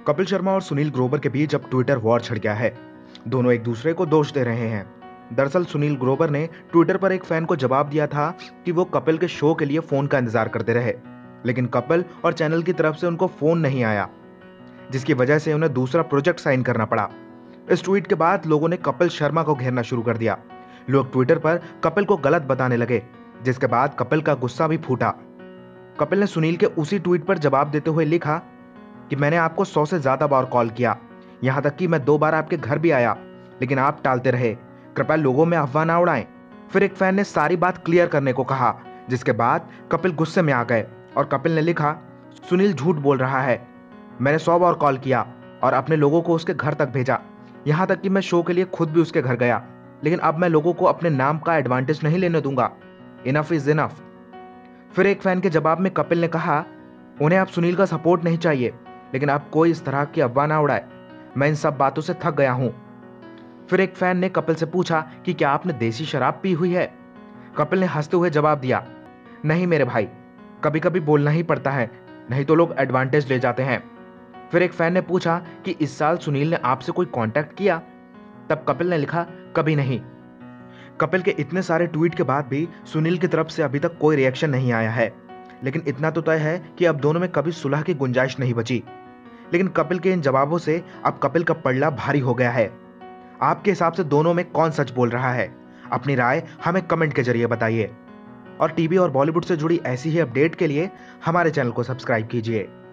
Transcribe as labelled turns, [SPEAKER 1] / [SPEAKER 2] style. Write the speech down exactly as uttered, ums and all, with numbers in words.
[SPEAKER 1] कपिल शर्मा और सुनील ग्रोवर के बीच अब ट्विटर वॉर छिड़ गया है। दोनों एक दूसरे को दोष दे रहे हैं। दरअसल सुनील ग्रोवर ने ट्विटर पर एक फैन को जवाब दिया था कि वो कपिल के शो के लिए फोन का इंतजार करते रहे, लेकिन कपिल और चैनल की तरफ से उनको फोन नहीं आया, जिसकी वजह से उन्हें दूसरा प्रोजेक्ट साइन करना पड़ा। इस ट्वीट के बाद लोगों ने कपिल शर्मा को घेरना शुरू कर दिया। लोग ट्विटर पर कपिल को गलत बताने लगे, जिसके बाद कपिल का गुस्सा भी फूटा। कपिल ने सुनील के उसी ट्वीट पर जवाब देते हुए लिखा कि मैंने आपको सौ से ज्यादा बार कॉल किया, यहां तक कि मैं दो बार आपके घर भी आया, लेकिन आप टालते रहे। कृपया लोगों में अफवाह ना उड़ाएं। फिर एक फैन ने सारी बात क्लियर करने को कहा, जिसके बाद कपिल गुस्से में आ गए और कपिल ने लिखा, सुनील झूठ बोल रहा है, मैंने सौ बार कॉल किया और अपने लोगों को उसके घर तक भेजा, यहां तक कि मैं शो के लिए खुद भी उसके घर गया, लेकिन अब मैं लोगों को अपने नाम का एडवांटेज नहीं लेने दूंगा। Enough is enough. फिर एक फैन के जवाब में कपिल ने कहा, उन्हें अब सुनील का सपोर्ट नहीं चाहिए, लेकिन अब कोई इस तरह की अफवाह ना उड़ाए, मैं इन सब बातों से थक गया हूं। फिर एक फैन ने कपिल से पूछा कि क्या आपने देसी शराब पी हुई है। कपिल ने हंसते हुए जवाब दिया, नहीं मेरे भाई, कभी कभी बोलना ही पड़ता है, नहीं तो लोग एडवांटेज ले जाते हैं। फिर एक फैन ने पूछा कि इस साल सुनील ने आपसे कोई कांटेक्ट किया। तब कपिल ने लिखा, कभी नहीं। कपिल के इतने सारे ट्वीट के बाद भी सुनील की तरफ से अभी तक कोई रिएक्शन नहीं आया है, लेकिन इतना तो तय है कि अब दोनों में कभी सुलह की गुंजाइश नहीं बची। लेकिन कपिल के इन जवाबों से अब कपिल का पलड़ा भारी हो गया है। आपके हिसाब से दोनों में कौन सच बोल रहा है? अपनी राय हमें कमेंट के जरिए बताइए और टीवी और बॉलीवुड से जुड़ी ऐसी ही अपडेट के लिए हमारे चैनल को सब्सक्राइब कीजिए।